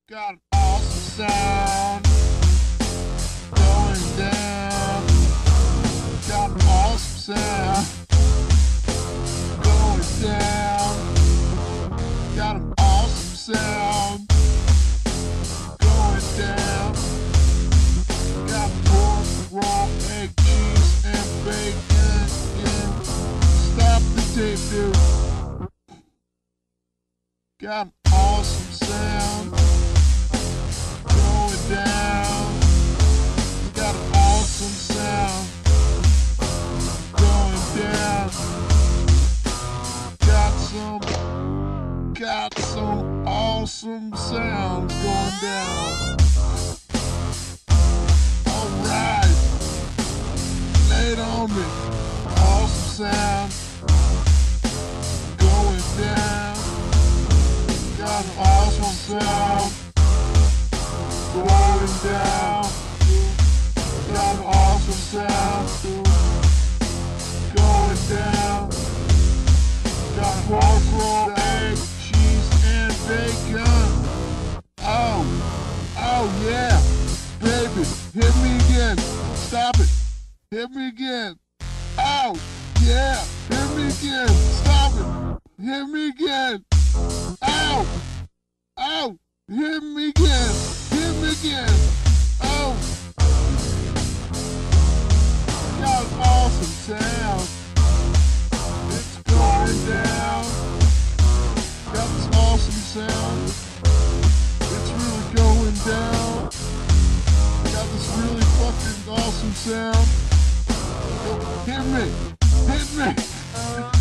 Got an awesome sound going down. Got an awesome sound going down. Got an awesome sound going down. Got pork, raw egg, cheese, and bacon. Yeah. Stop the tape, dude. Got an awesome sound going down. Got an awesome sound going down. Got some awesome sounds going down. Alright, lay it on me. Awesome sound going down. Got an awesome sound going down. Got an awesome sound going down. Got pork, raw egg, cheese, and bacon. Oh yeah, baby, hit me again. Stop it, hit me again. Oh yeah, hit me again. Stop it, hit me again. Ow, hit me again. Hit me again. Oh, got an awesome sound. It's going down. Got this awesome sound. It's really going down. Got this really fucking awesome sound. Hit me.